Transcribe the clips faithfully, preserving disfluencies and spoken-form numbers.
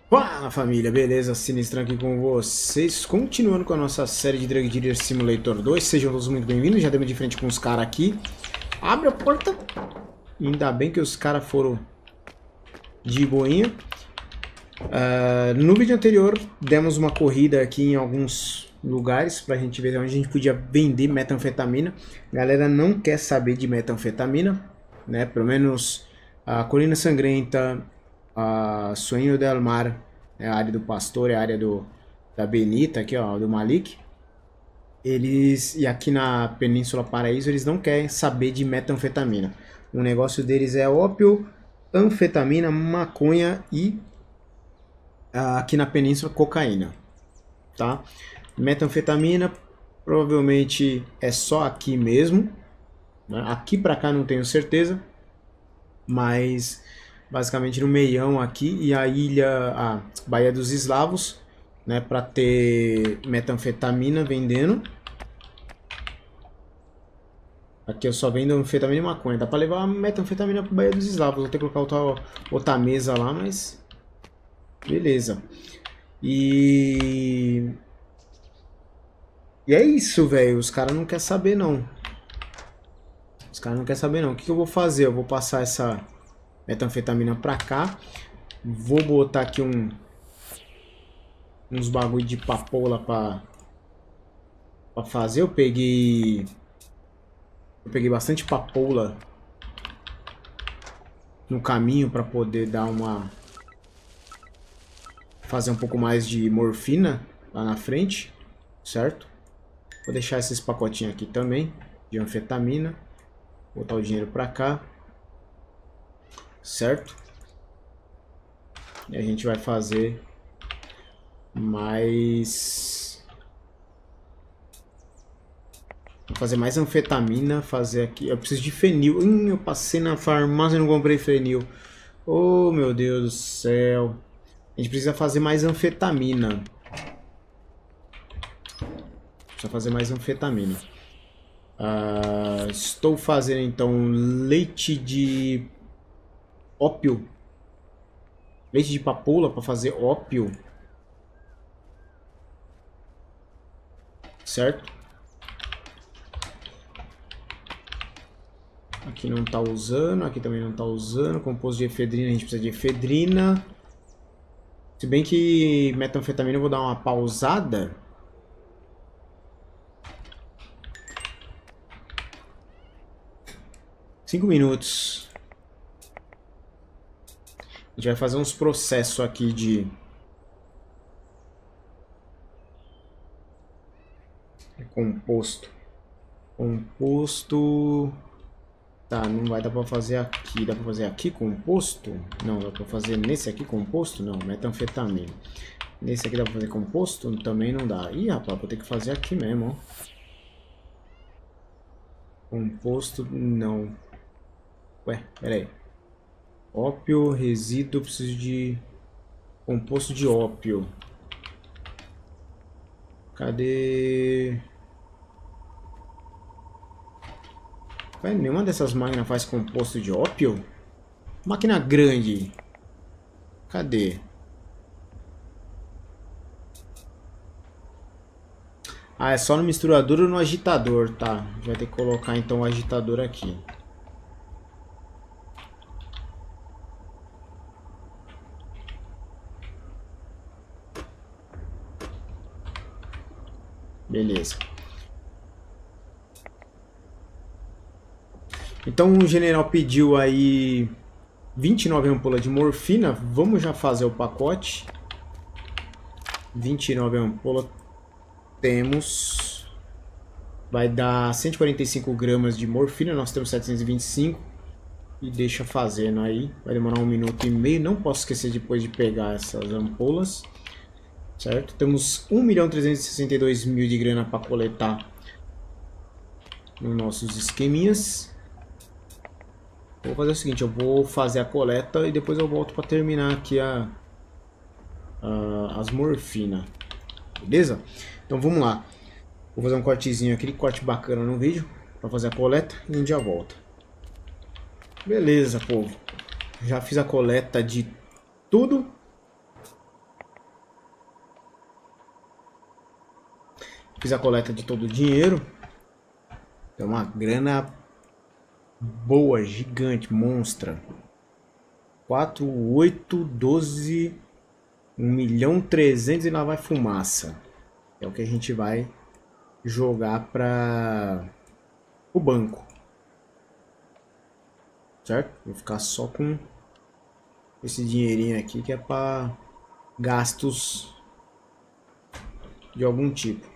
Fala família, beleza? Sinistro aqui com vocês, continuando com a nossa série de Drug Dealer Simulator dois. Sejam todos muito bem-vindos, já demos de frente com os caras aqui. Abre a porta. Ainda bem que os caras foram de boinha. Uh, no vídeo anterior demos uma corrida aqui em alguns lugares pra gente ver onde a gente podia vender metanfetamina. A galera não quer saber de metanfetamina, né? Pelo menos a Colina Sangrenta, a Sonho del Mar, é a área do Pastor, é a área do, da Benita, aqui ó, do Malik. Eles, e aqui na Península Paraíso, eles não querem saber de metanfetamina. O negócio deles é ópio, anfetamina, maconha e aqui na Península cocaína, tá? Metanfetamina provavelmente é só aqui mesmo, né? Aqui pra cá não tenho certeza, mas basicamente no meião aqui e a ilha, a Baía dos Eslavos, né, para ter metanfetamina vendendo. Aqui eu só vendo anfetamina e maconha. Dá para levar a metanfetamina para Baía dos Eslavos. Vou ter que colocar outra, outra mesa lá, mas beleza. E e é isso, velho. Os caras não querem saber não. Os caras não querem saber não. O que, que eu vou fazer? Eu vou passar essa metanfetamina pra cá. Vou botar aqui um uns bagulho de papoula pra, pra fazer. Eu peguei eu peguei bastante papoula no caminho pra poder dar uma fazer um pouco mais de morfina lá na frente, certo? Vou deixar esses pacotinhos aqui também de anfetamina. Botar o dinheiro pra cá, certo? E a gente vai fazer mais... Vou fazer mais anfetamina, fazer aqui... Eu preciso de fenil. Hum, eu passei na farmácia e não comprei fenil. Oh, meu Deus do céu. A gente precisa fazer mais anfetamina. Precisa fazer mais anfetamina. Uh, estou fazendo então leite de ópio. Leite de papoula para fazer ópio. Certo? Aqui não está usando, aqui também não está usando. Composto de efedrina, a gente precisa de efedrina. Se bem que metanfetamina eu vou dar uma pausada. Cinco minutos. A gente vai fazer uns processos aqui de... Composto. Composto... Tá, não vai dar pra fazer aqui. Dá pra fazer aqui composto? Não, dá pra fazer nesse aqui composto? Não, metanfetamina. Nesse aqui dá pra fazer composto? Também não dá. Ih, rapaz, vou ter que fazer aqui mesmo, ó. Composto, não. Ué, pera aí. Ópio, resíduo, preciso de... Composto de ópio. Cadê... Ué, nenhuma dessas máquinas faz composto de ópio? Máquina grande. Cadê? Ah, é só no misturador ou no agitador, tá. Vai ter que colocar então o agitador aqui. Beleza. Então o general pediu aí vinte e nove ampolas de morfina. Vamos já fazer o pacote. vinte e nove ampolas. Temos. Vai dar cento e quarenta e cinco gramas de morfina. Nós temos setecentos e vinte e cinco. E deixa fazendo aí. Vai demorar um minuto e meio. Não posso esquecer depois de pegar essas ampolas. Certo? Temos um milhão trezentos e sessenta e dois mil de grana para coletar nos nossos esqueminhas. Vou fazer o seguinte, eu vou fazer a coleta e depois eu volto para terminar aqui a, a, as morfina. Beleza? Então vamos lá. Vou fazer um cortezinho aqui, corte bacana no vídeo, para fazer a coleta e a gente já volta. Beleza, povo. Já fiz a coleta de tudo. fiz a coleta de todo o dinheiro. É uma grana boa, gigante, monstra. quatro, oito, doze, um milhão trezentos e lá vai fumaça. É o que a gente vai jogar para o banco. Certo? Vou ficar só com esse dinheirinho aqui que é para gastos de algum tipo.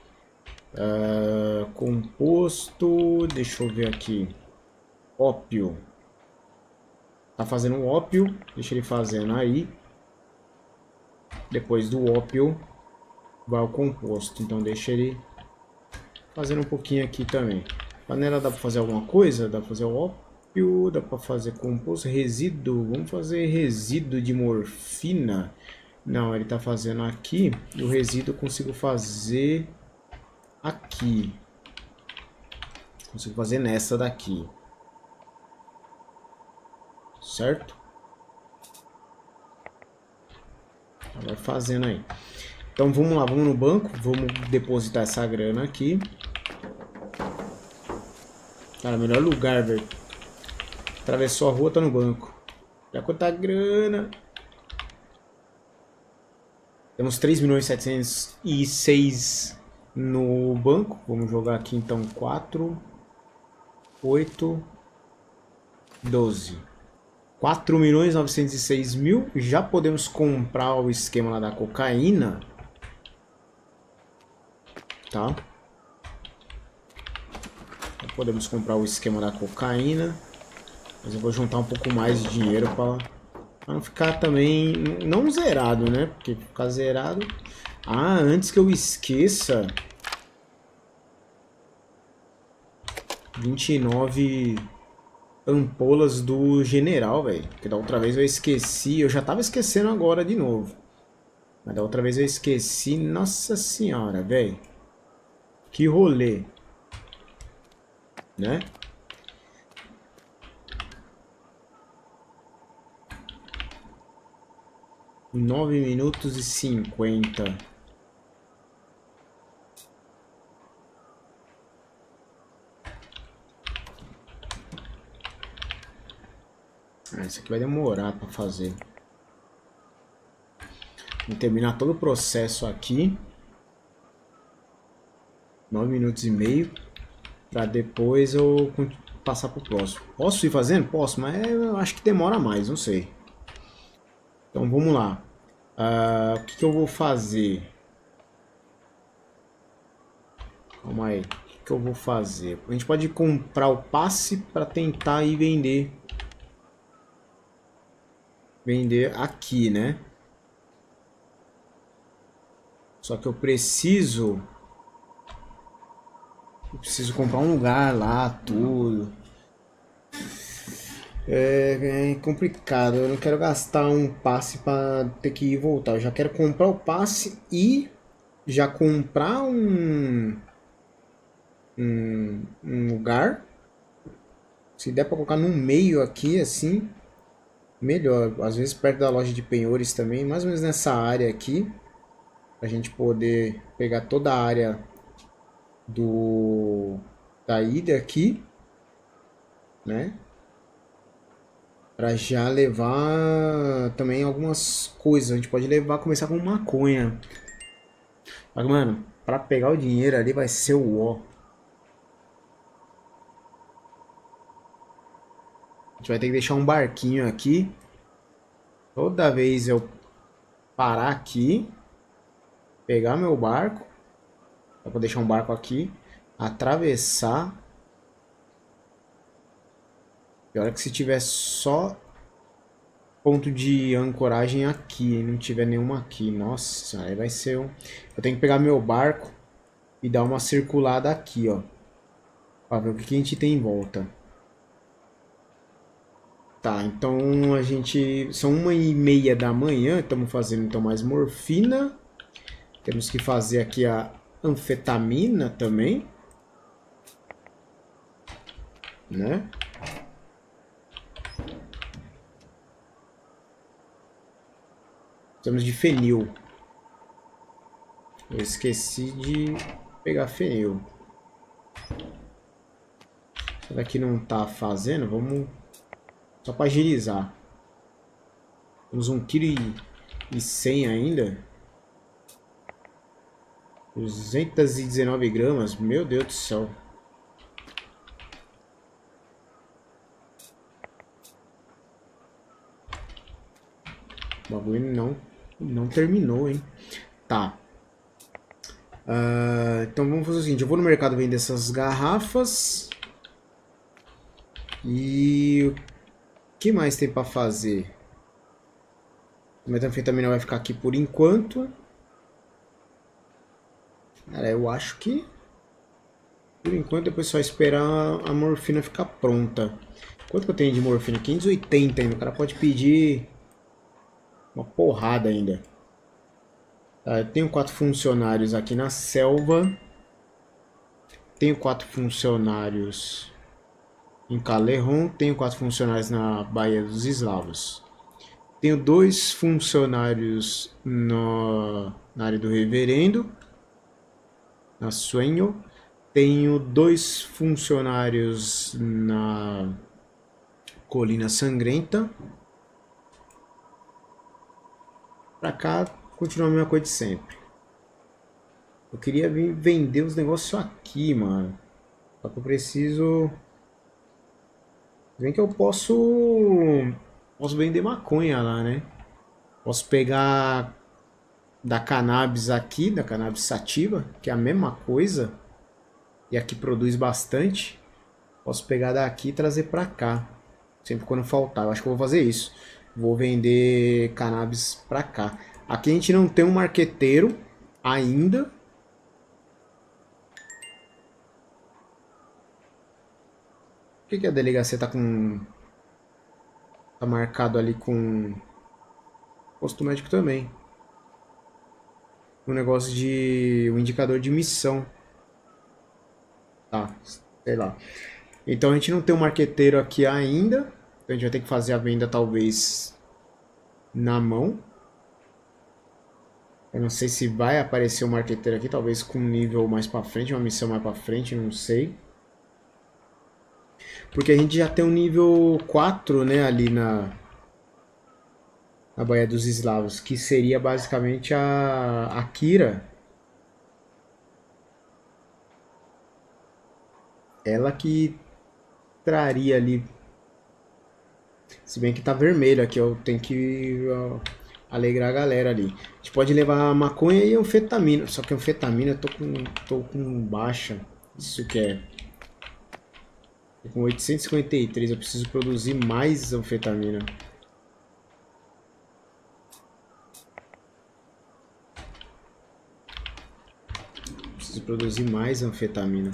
Uh, composto, deixa eu ver aqui. Ópio. Tá fazendo um ópio, deixa ele fazendo aí. Depois do ópio vai o composto, então deixa ele fazendo um pouquinho aqui também. Panela dá para fazer alguma coisa? Dá para fazer o ópio, dá para fazer composto, resíduo. Vamos fazer resíduo de morfina. Não, ele tá fazendo aqui. E o resíduo eu consigo fazer aqui. Consigo fazer nessa daqui. Certo? Vai fazendo aí. Então vamos lá, vamos no banco. Vamos depositar essa grana aqui. Cara, melhor lugar, velho. Atravessou a rua, tá no banco. Já quanto a grana. Temos três milhões setecentos e seis no banco. Vamos jogar aqui então quatro, oito, doze. quatro milhões novecentos e seis mil. Já podemos comprar o esquema lá da cocaína. Tá? Já podemos comprar o esquema da cocaína. Mas eu vou juntar um pouco mais de dinheiro para não ficar também... Não zerado, né? Porque ficar zerado... Ah, antes que eu esqueça... vinte e nove ampolas do general, velho. Porque da outra vez eu esqueci. Eu já tava esquecendo agora de novo. Mas da outra vez eu esqueci. Nossa senhora, velho. Que rolê. Né? nove minutos e cinquenta. Ah, isso aqui vai demorar para fazer. Vou terminar todo o processo aqui. nove minutos e meio. Para depois eu passar pro próximo. Posso ir fazendo? Posso, mas eu acho que demora mais, não sei. Então vamos lá. Uh, o que, que eu vou fazer? Calma aí. O que, que eu vou fazer? A gente pode comprar o passe para tentar ir vender. Vender aqui, né? Só que eu preciso... Eu preciso comprar um lugar lá, tudo. É, é complicado, eu não quero gastar um passe para ter que ir e voltar. Eu já quero comprar o passe e já comprar um, um, um lugar. Se der para colocar no meio aqui, assim, melhor. Às vezes perto da loja de penhores também, mais ou menos nessa área aqui. Pra gente poder pegar toda a área do da ilha aqui, né? Pra já levar também algumas coisas. A gente pode levar, começar com maconha. Mas, mano, pra pegar o dinheiro ali vai ser o ó. A gente vai ter que deixar um barquinho aqui. Toda vez eu parar aqui, pegar meu barco. Eu vou deixar um barco aqui, atravessar. E olha que se tiver só ponto de ancoragem aqui, não tiver nenhuma aqui, nossa, aí vai ser um... Eu tenho que pegar meu barco e dar uma circulada aqui, ó, pra ver o que a gente tem em volta. Tá, então a gente... São uma e meia da manhã, estamos fazendo então mais morfina. Temos que fazer aqui a anfetamina também, né? Precisamos de fenil. Eu esqueci de pegar fenil. Será que não tá fazendo? Vamos só para agilizar. Temos um quilo e cem ainda. duzentas e dezenove gramas. Meu Deus do céu. O bagulho não, não terminou, hein? Tá. Uh, então vamos fazer o seguinte. Eu vou no mercado vender essas garrafas. E... o que mais tem pra fazer? A metanfetamina vai ficar aqui por enquanto. Cara, eu acho que... por enquanto, depois só esperar a morfina ficar pronta. Quanto que eu tenho de morfina? quinhentos e oitenta ainda. O cara pode pedir uma porrada ainda. Tá, eu tenho quatro funcionários aqui na selva. Tenho quatro funcionários em Caleron. Tenho quatro funcionários na Baía dos Eslavos. Tenho dois funcionários no, na área do Reverendo, na Sueño. Tenho dois funcionários na Colina Sangrenta. Pra cá, continua a mesma coisa de sempre. Eu queria vir vender os negócios aqui, mano. Só que eu preciso... Vem que eu posso... Posso vender maconha lá, né? Posso pegar da cannabis aqui, da cannabis sativa, que é a mesma coisa. E aqui produz bastante. Posso pegar daqui e trazer pra cá. Sempre quando faltar. Eu acho que eu vou fazer isso. Vou vender cannabis pra cá. Aqui a gente não tem um marqueteiro ainda. Por que, que a delegacia tá com... tá marcado ali com... posto médico também. Um negócio de... um indicador de missão. Tá, sei lá. Então a gente não tem um marqueteiro aqui ainda. Então a gente vai ter que fazer a venda talvez na mão. Eu não sei se vai aparecer um marqueteiro aqui, talvez com um nível mais pra frente, uma missão mais pra frente, não sei. Porque a gente já tem um nível quatro, né, ali na, na Baía dos Eslavos, que seria basicamente a, a Kira. Ela que traria ali. Se bem que tá vermelho aqui, eu tenho que ó, alegrar a galera ali. A gente pode levar maconha e anfetamina. Só que anfetamina eu tô com, tô com baixa. Isso que é. Tô com oitocentos e cinquenta e três, eu preciso produzir mais anfetamina. Preciso produzir mais anfetamina.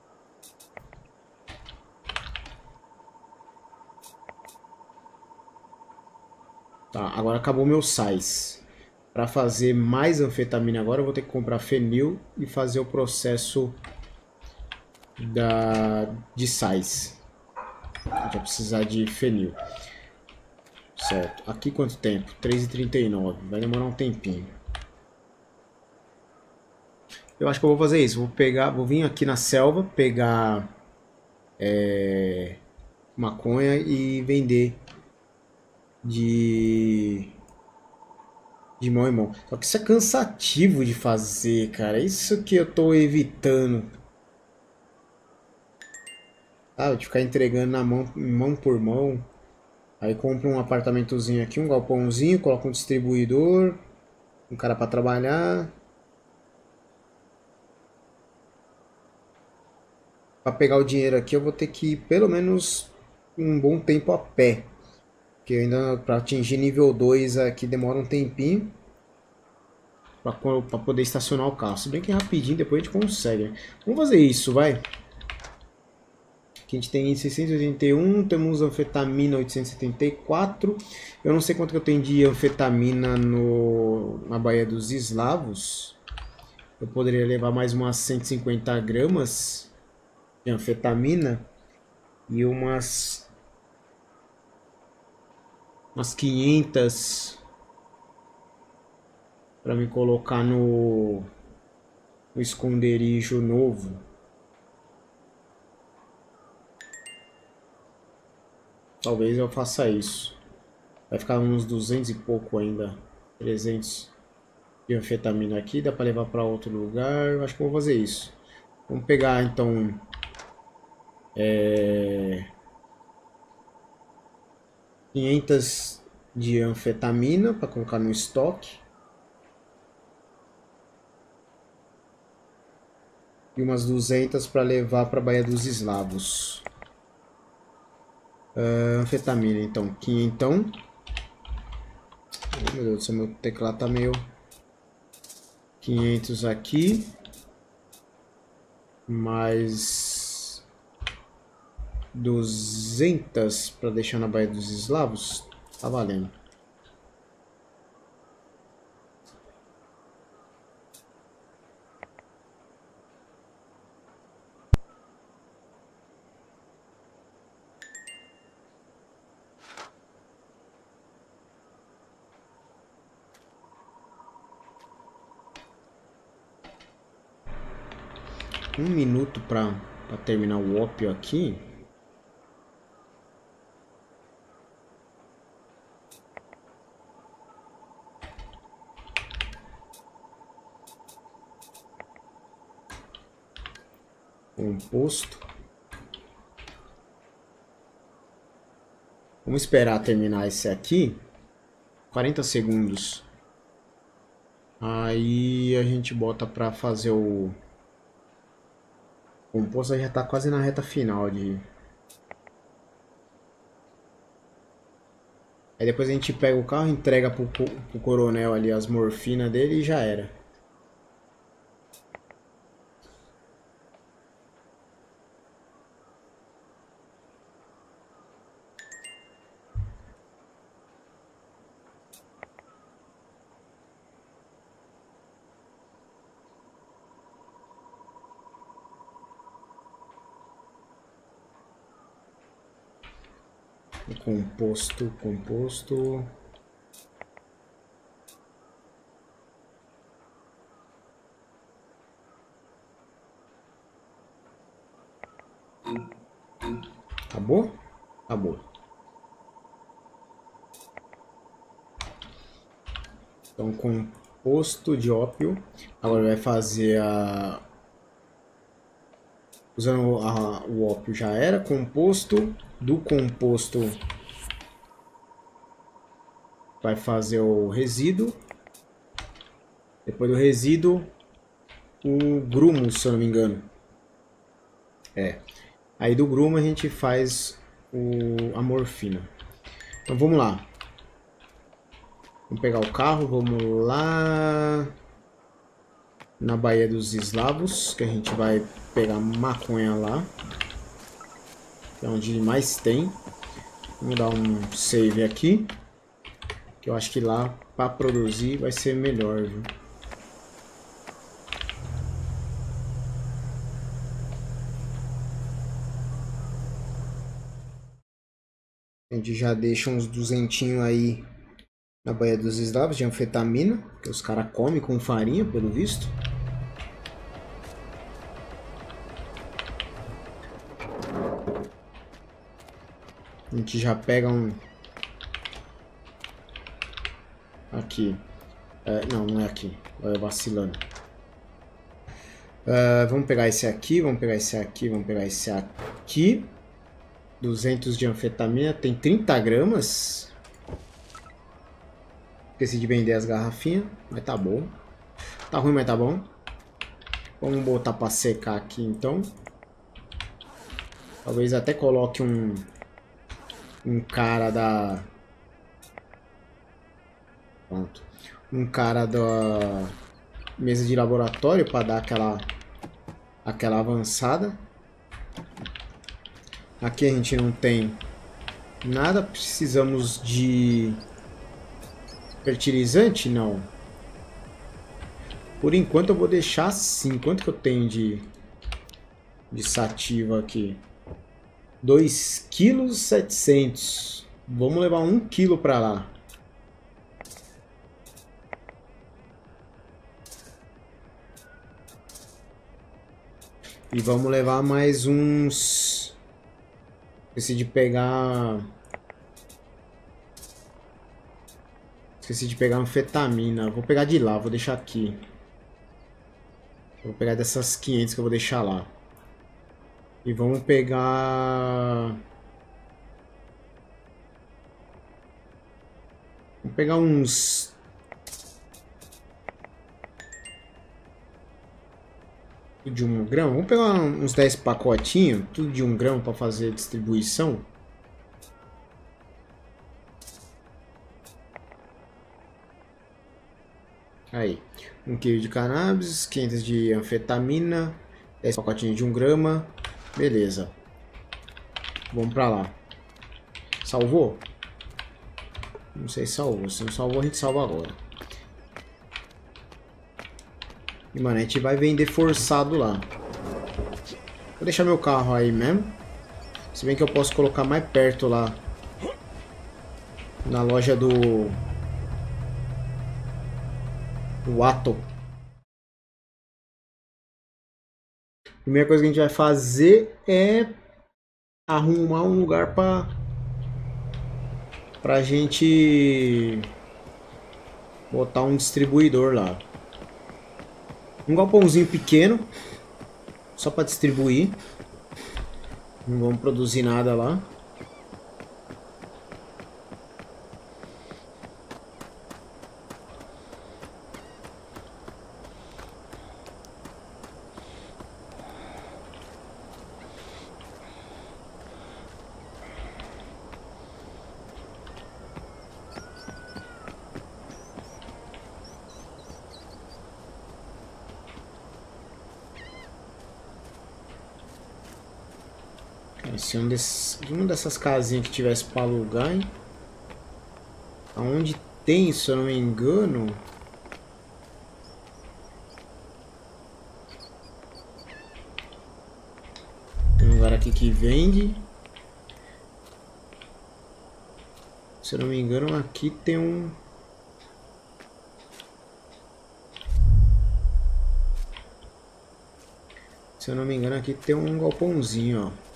Tá, agora acabou meu sais. Para fazer mais anfetamina agora eu vou ter que comprar fenil e fazer o processo da, de sais. A gente vai precisar de fenil. Certo. Aqui quanto tempo? três e trinta e nove. Vai demorar um tempinho. Eu acho que eu vou fazer isso. Vou pegar, vou vir aqui na selva, pegar é, maconha e vender de de mão em mão. Só que isso é cansativo de fazer, cara. Isso que eu tô evitando. Ah, de ficar entregando na mão, mão por mão. Aí compro um apartamentozinho aqui, um galpãozinho, coloco um distribuidor, um cara para trabalhar. Para pegar o dinheiro aqui eu vou ter que ir pelo menos um bom tempo a pé. Porque ainda para atingir nível dois aqui demora um tempinho. Para poder estacionar o carro. Se bem que rapidinho depois a gente consegue. Vamos fazer isso, vai. Aqui a gente tem seiscentos e oitenta e um, temos anfetamina oitocentos e setenta e quatro. Eu não sei quanto que eu tenho de anfetamina no, na Baía dos Eslavos. Eu poderia levar mais umas cento e cinquenta gramas de anfetamina e umas umas quinhentas para me colocar no um esconderijo novo. Talvez eu faça isso. Vai ficar uns duzentos e pouco ainda. trezentos de anfetamina aqui. Dá pra levar pra outro lugar. Eu acho que eu vou fazer isso. Vamos pegar então... É... quinhentas de anfetamina para colocar no estoque. E umas duzentas para levar para a Baía dos Eslavos. Uh, anfetamina, então. Quinhentão. Oh, meu Deus do céu, meu teclado tá meio... quinhentos aqui. Mais... duzentas para deixar na Baía dos Eslavos. Tá valendo. Um minuto para terminar o ópio aqui. Composto. Vamos esperar terminar esse aqui. quarenta segundos. Aí a gente bota para fazer o composto. Já tá quase na reta final de... Aí depois a gente pega o carro, entrega pro, pro coronel ali as morfinas dele e já era. Composto, composto. Acabou? Acabou. Então, composto de ópio. Agora vai fazer a... Usando a, o ópio já era. Composto. Do composto vai fazer o resíduo. Depois do resíduo, o grumo, se eu não me engano. É. Aí do grumo a gente faz o, a morfina. Então vamos lá. Vamos pegar o carro, vamos lá na Baía dos Eslavos, que a gente vai pegar maconha lá. Que é onde mais tem. Vamos dar um save aqui. Que eu acho que lá para produzir vai ser melhor, viu? A gente já deixa uns duzentinhos aí na Baía dos Eslavos de anfetamina. Que os caras comem com farinha, pelo visto. A gente já pega um... Aqui. É, não, não é aqui. Vai vacilando. Uh, vamos pegar esse aqui, vamos pegar esse aqui, vamos pegar esse aqui. duzentos de anfetamina. Tem trinta gramas. Esqueci de vender as garrafinhas. Mas tá bom. Tá ruim, mas tá bom. Vamos botar pra secar aqui, então. Talvez até coloque um... Um cara da... Pronto. Um cara da mesa de laboratório para dar aquela aquela avançada. Aqui a gente não tem nada. Precisamos de fertilizante? Não. Por enquanto eu vou deixar assim. Quanto que eu tenho de de sativa aqui? dois quilos e setecentos. Vamos levar um quilo para lá. E vamos levar mais uns... Esqueci de pegar... Esqueci de pegar anfetamina. Vou pegar de lá, vou deixar aqui. Vou pegar dessas quinhentas que eu vou deixar lá. E vamos pegar... Vamos pegar uns... Tudo de um grama. Vamos pegar uns dez pacotinhos. Tudo de um grama para fazer distribuição. Aí. um quilo de cannabis, quinhentas de anfetamina, dez pacotinhos de um grama. Beleza. Vamos pra lá. Salvou? Não sei se salvou. Se não salvou, a gente salva agora. E, mano, a gente vai vender forçado lá. Vou deixar meu carro aí mesmo. Se bem que eu posso colocar mais perto lá. Na loja do... Do Ato. A primeira coisa que a gente vai fazer é arrumar um lugar para pra gente botar um distribuidor lá. Um galpãozinho pequeno, só para distribuir. Não vamos produzir nada lá. Se um desses, uma dessas casinhas que tivesse para alugar, hein? Aonde tem, se eu não me engano, tem um lugar aqui que vende. Se eu não me engano, aqui tem um... Se eu não me engano, aqui tem um galpãozinho, ó.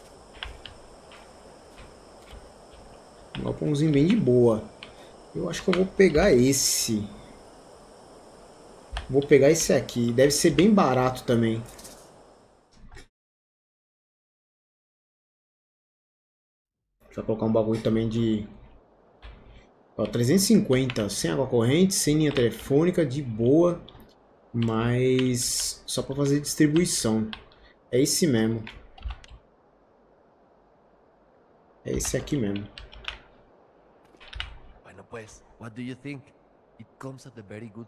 Um galpãozinho bem de boa. Eu acho que eu vou pegar esse. Vou pegar esse aqui. Deve ser bem barato também. Deixa eu colocar um bagulho também de... Ó, trezentos e cinquenta. Sem água corrente, sem linha telefônica, de boa. Mas só para fazer distribuição. É esse mesmo. É esse aqui mesmo. Pues, what do you think? It comes at a very good...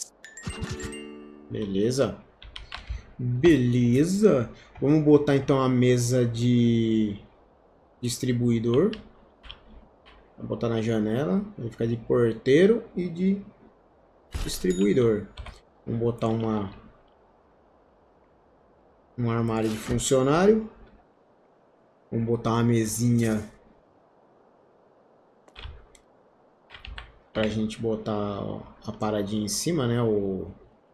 Beleza. Beleza. Vamos botar então a mesa de distribuidor. Vou botar na janela. Vai ficar de porteiro e de distribuidor. Vamos botar uma um armário de funcionário. Vamos botar uma mesinha pra gente botar a paradinha em cima, né? O...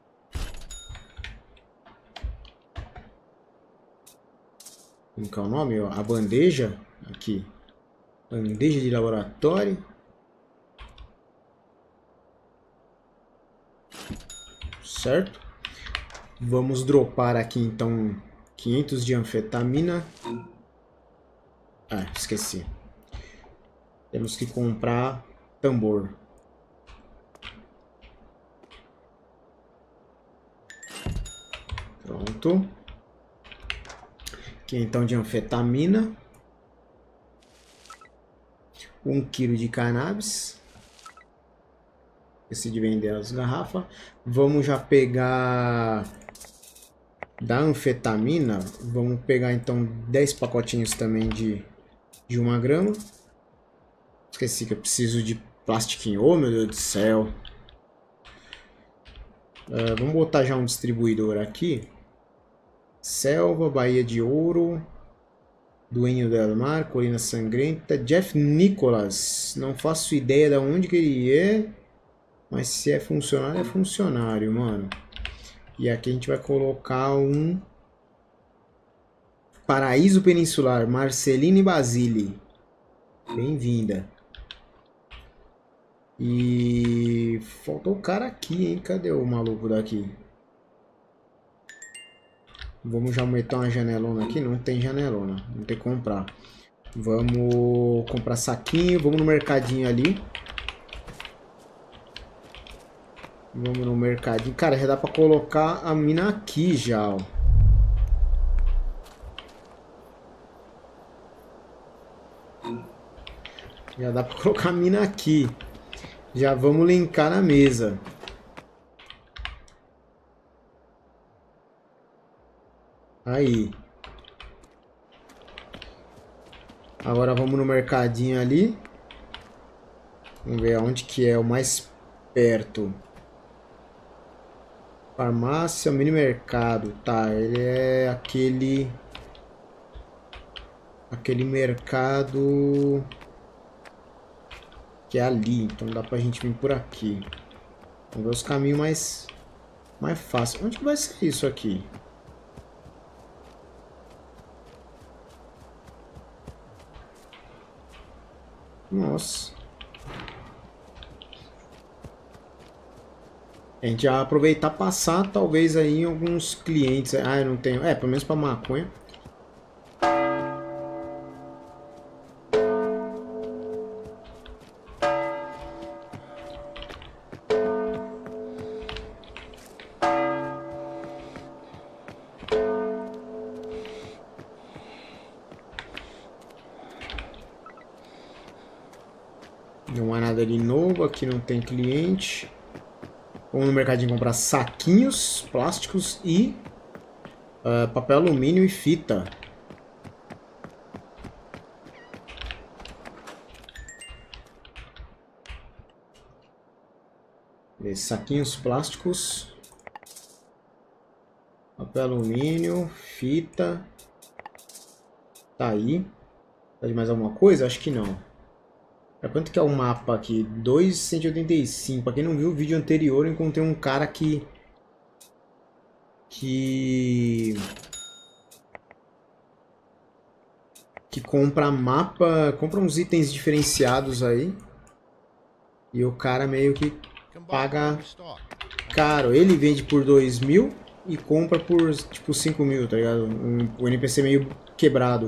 Como que é o nome? A bandeja. Aqui. Bandeja de laboratório. Certo? Vamos dropar aqui então quinhentos de anfetamina. Ah, esqueci. Temos que comprar tambor. Pronto. Aqui então de anfetamina. Um quilo de cannabis. Decidi vender as garrafas. Vamos já pegar da anfetamina. Vamos pegar então dez pacotinhos também de, de uma grama. Esqueci que eu preciso de plastiquinho. Oh, meu Deus do céu. Uh, vamos botar já um distribuidor aqui. Selva, Baía de Ouro, Duenho del Mar, Colina Sangrenta, Jeff Nicholas. Não faço ideia de onde que ele é, mas se é funcionário, é funcionário, mano. E aqui a gente vai colocar um Paraíso Peninsular, Marceline Basile. Bem-vinda. E faltou o cara aqui, hein? Cadê o maluco daqui? Vamos já meter uma janelona aqui? Não tem janelona, não tem que comprar. Vamos comprar saquinho, vamos no mercadinho ali. Vamos no mercadinho. Cara, já dá pra colocar a mina aqui já, ó. Já dá pra colocar a mina aqui. Já vamos linkar na mesa. Aí. Agora vamos no mercadinho ali. Vamos ver aonde que é o mais perto. Farmácia, mini mercado. Tá, ele é aquele... Aquele mercado... Que é ali. Então dá pra gente vir por aqui. Vamos ver os caminhos mais... Mais fáceis. Onde que vai ser isso aqui? Nossa. A gente vai aproveitar passar, talvez, aí em alguns clientes. Ah, eu não tenho... É, pelo menos pra maconha. Não há nada de novo, aqui não tem cliente. Vamos no mercadinho comprar saquinhos plásticos e uh, papel alumínio e fita. Esses saquinhos plásticos, papel alumínio, fita. Tá aí. Tá de mais alguma coisa? Acho que não. Quanto que é o mapa aqui? dois mil cento e oitenta e cinco. Pra quem não viu o vídeo anterior, eu encontrei um cara que... Que... Que compra mapa... Compra uns itens diferenciados aí. E o cara meio que paga caro. Ele vende por dois mil e compra por tipo cinco mil, tá ligado? Um, um N P C meio quebrado.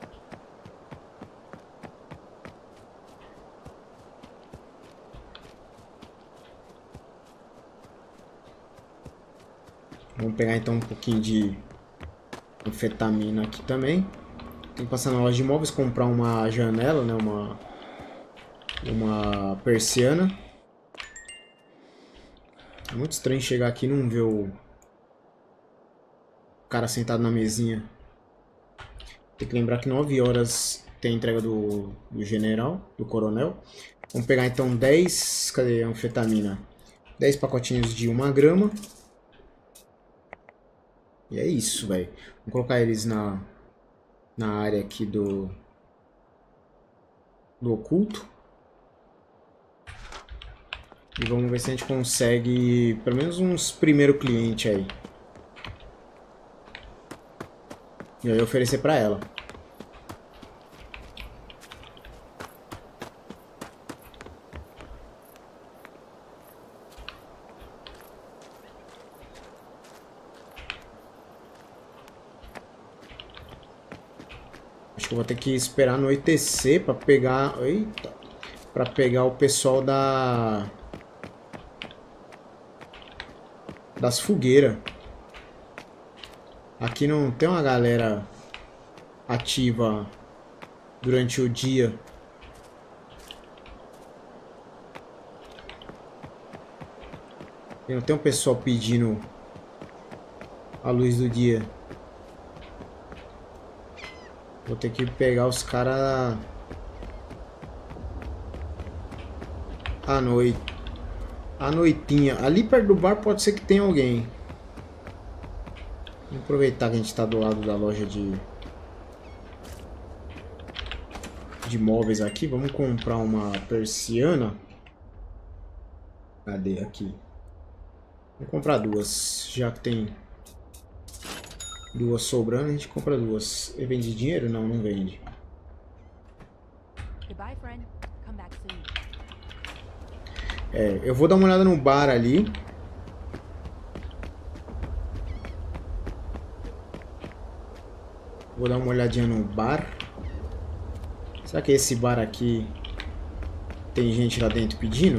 Vamos pegar então um pouquinho de anfetamina aqui também. Tem que passar na loja de imóveis, comprar uma janela, né? Uma, uma persiana. É muito estranho chegar aqui e não ver o cara sentado na mesinha. Tem que lembrar que nove horas tem a entrega do, do general, do coronel. Vamos pegar então dez... Cadê a anfetamina? dez pacotinhos de uma grama. E é isso, velho. Vamos colocar eles na, na área aqui do, do oculto. E vamos ver se a gente consegue pelo menos uns primeiro cliente aí. E aí oferecer pra ela. Acho que eu vou ter que esperar anoitecer pra pegar... Eita! Pra pegar o pessoal da... Das fogueiras. Aqui não tem uma galera ativa durante o dia. E não tem um pessoal pedindo a luz do dia. Vou ter que pegar os caras à noite. À noitinha. Ali perto do bar pode ser que tenha alguém. Vamos aproveitar que a gente está do lado da loja de... De móveis aqui. Vamos comprar uma persiana. Cadê? Aqui. Vou comprar duas. Já que tem Duas sobrando, a gente compra duas. Ele vende dinheiro? Não, não vende. Goodbye, friend. Come back soon. É, eu vou dar uma olhada no bar ali. Vou dar uma olhadinha no bar. Será que esse bar aqui tem gente lá dentro pedindo?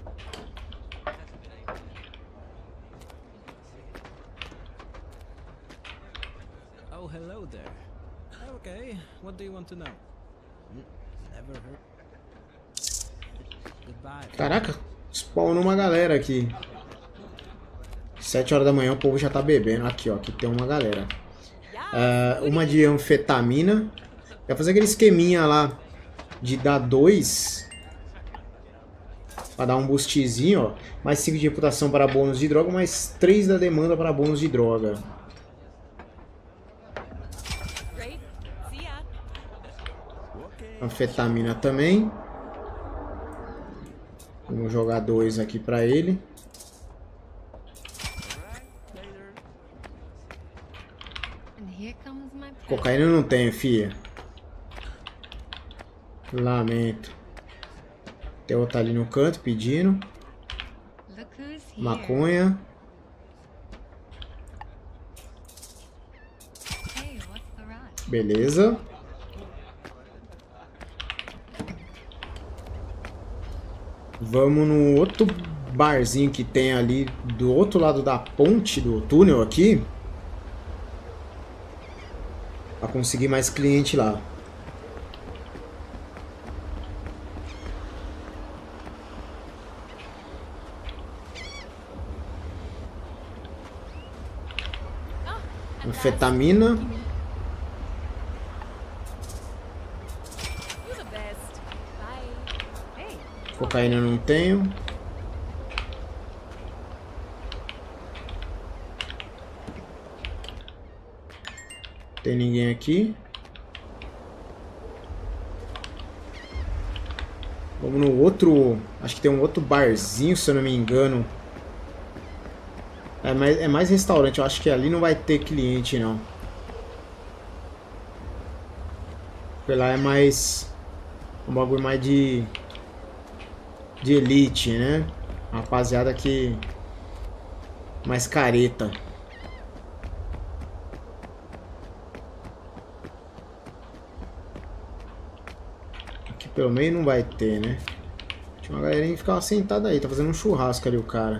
Oh, hello there. Okay, what do you want to know? Never heard. Goodbye. Caraca, spawnou uma galera aqui. Sete horas da manhã o povo já tá bebendo. Aqui, ó, aqui tem uma galera. Uh, uma de anfetamina. Vai fazer aquele esqueminha lá de dar dois para dar um boostzinho, ó. Mais cinco de reputação para bônus de droga, mais três da demanda para bônus de droga. Anfetamina também. Vamos jogar dois aqui para ele. Cocaína eu não tenho, fia. Lamento. Tem outra ali no canto pedindo. Maconha. Beleza. Vamos no outro barzinho que tem ali do outro lado da ponte, do túnel aqui. Pra conseguir mais cliente lá. Anfetamina. Cocaína eu não tenho. Tem ninguém aqui. Vamos no outro. Acho que tem um outro barzinho, se eu não me engano. É mais, é mais restaurante. Eu acho que ali não vai ter cliente, não. Porque lá é mais... um bagulho mais de... de elite, né? Rapaziada que... mais careta. Aqui pelo meio não vai ter, né? Tinha uma galerinha que ficava sentada aí. Tá fazendo um churrasco ali o cara.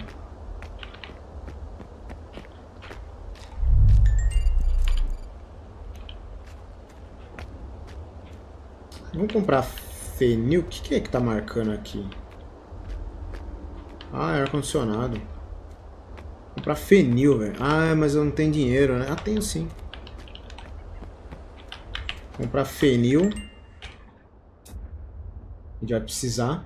Vamos comprar fenil. O que, que é que tá marcando aqui? Ah, é ar-condicionado. Comprar fenil, velho. Ah, mas eu não tenho dinheiro, né? Ah, tenho sim. Comprar fenil. A gente vai precisar.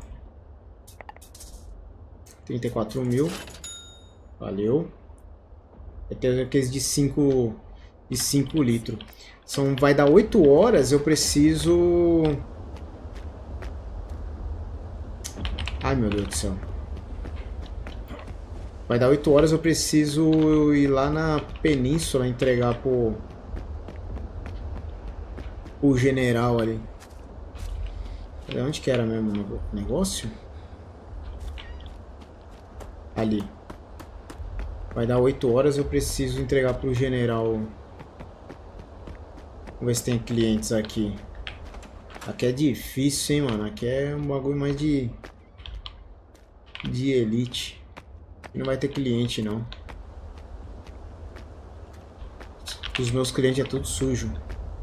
trinta e quatro mil. Valeu. Vai ter aqueles de cinco litros. São, vai dar oito horas, eu preciso... Ai, meu Deus do céu. Vai dar oito horas, eu preciso ir lá na península entregar pro... o general ali. Onde que era mesmo o negócio? Ali. Vai dar oito horas, eu preciso entregar pro general... Vamos ver se tem clientes aqui. Aqui é difícil, hein, mano. Aqui é um bagulho mais de... de elite. Não vai ter cliente, não. Os meus clientes é tudo sujo.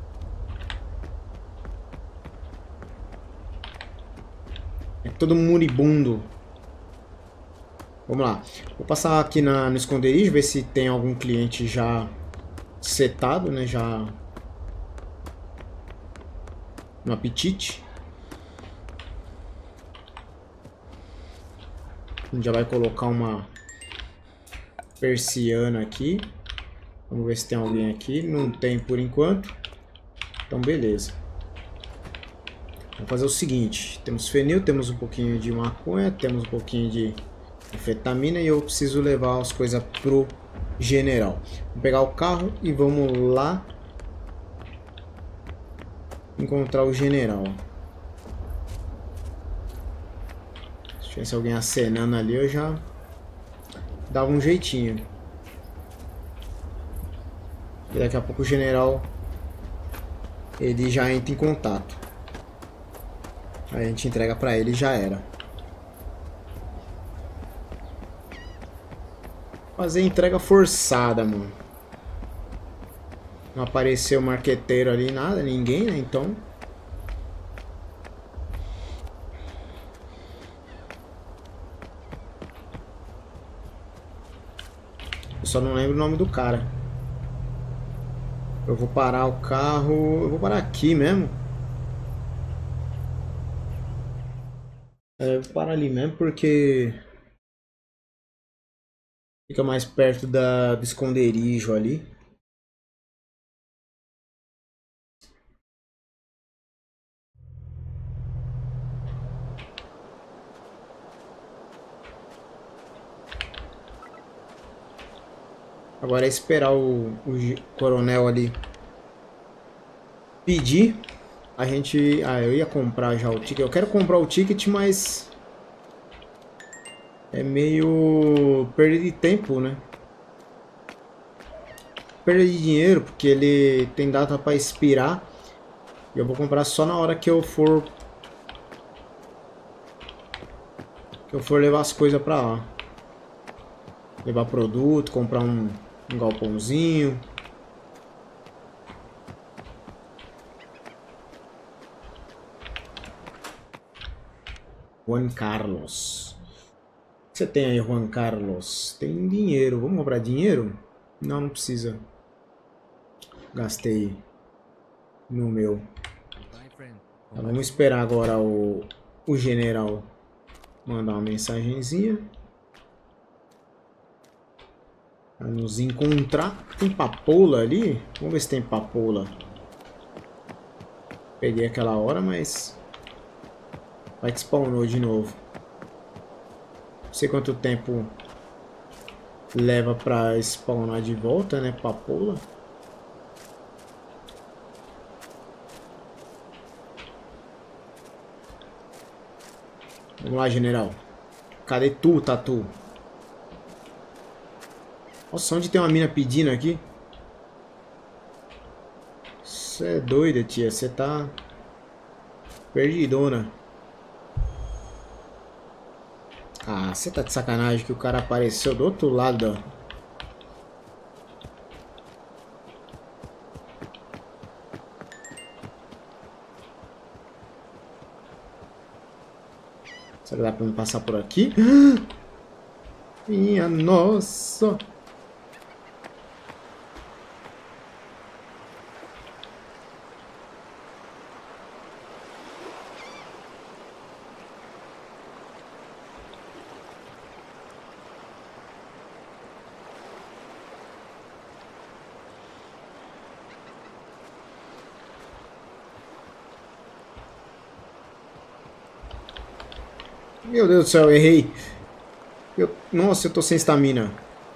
É todo moribundo. Vamos lá. Vou passar aqui na, no esconderijo, ver se tem algum cliente já setado, né? Já... no apetite. A gente já vai colocar uma persiana aqui. Vamos ver se tem alguém aqui. Não tem por enquanto. Então beleza. Vamos fazer o seguinte. Temos fenil, temos um pouquinho de maconha, temos um pouquinho de anfetamina e eu preciso levar as coisas pro general. Vamos pegar o carro e vamos lá encontrar o general. Se tivesse alguém acenando ali, eu já dava um jeitinho. E daqui a pouco o general ele já entra em contato. Aí a gente entrega pra ele e já era. Fazer entrega forçada, mano. Não apareceu marqueteiro ali, nada, ninguém, né? Então. Eu só não lembro o nome do cara. Eu vou parar o carro. Eu vou parar aqui mesmo. É, eu vou parar ali mesmo porque fica mais perto da, do esconderijo ali. Agora é esperar o, o coronel ali pedir. A gente... Ah, eu ia comprar já o ticket. Eu quero comprar o ticket, mas... é meio... perda de tempo, né? Perda de dinheiro, porque ele tem data para expirar. E eu vou comprar só na hora que eu for... que eu for levar as coisas pra lá. Levar produto, comprar um, um galpãozinho. Juan Carlos. O que você tem aí, Juan Carlos? Tem dinheiro. Vamos comprar dinheiro? Não, não precisa. Gastei no meu. Tá, vamos esperar agora o, o general mandar uma mensagenzinha. Pra nos encontrar. Tem papoula ali? Vamos ver se tem papoula. Peguei aquela hora, mas... vai que spawnou de novo. Não sei quanto tempo leva pra spawnar de volta, né? Papoula. Vamos lá, general. Cadê tu, Tatu? Nossa, onde tem uma mina pedindo aqui? Você é doida, tia. Você tá perdidona. Ah, você tá de sacanagem que o cara apareceu do outro lado, ó. Será que dá pra me passar por aqui? Minha nossa! Meu Deus do céu, eu errei. Eu, nossa, eu tô sem estamina.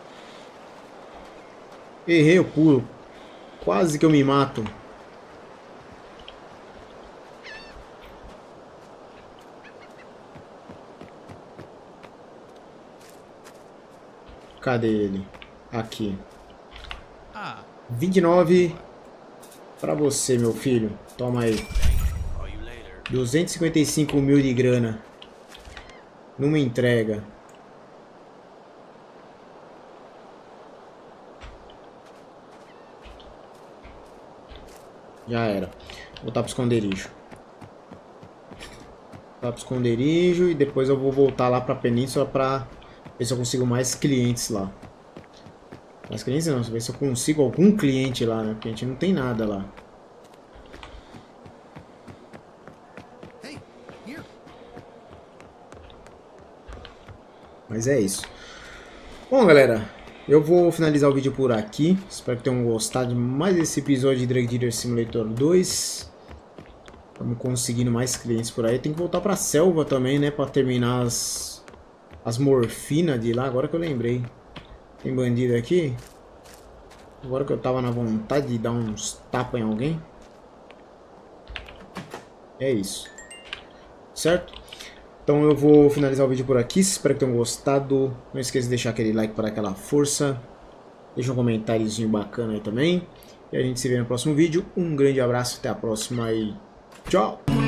Errei o pulo. Quase que eu me mato. Cadê ele? Aqui. vinte e nove pra você, meu filho. Toma aí. duzentos e cinquenta e cinco mil de grana. Numa entrega. Já era. Vou voltar pro esconderijo. Voltar pro esconderijo e depois eu vou voltar lá pra península pra ver se eu consigo mais clientes lá. Mais clientes não, ver se eu consigo algum cliente lá, né? Porque a gente não tem nada lá. Mas é isso. Bom, galera, eu vou finalizar o vídeo por aqui. Espero que tenham gostado de mais esse episódio de Drug Dealer Simulator dois. Estamos conseguindo mais clientes por aí. Tem que voltar pra selva também, né? Pra terminar as, as morfinas de lá. Agora que eu lembrei. Tem bandido aqui? Agora que eu tava na vontade de dar uns tapas em alguém. É isso. Certo? Então eu vou finalizar o vídeo por aqui. Espero que tenham gostado. Não esqueça de deixar aquele like para aquela força. Deixa um comentáriozinho bacana aí também. E a gente se vê no próximo vídeo. Um grande abraço, até a próxima e tchau!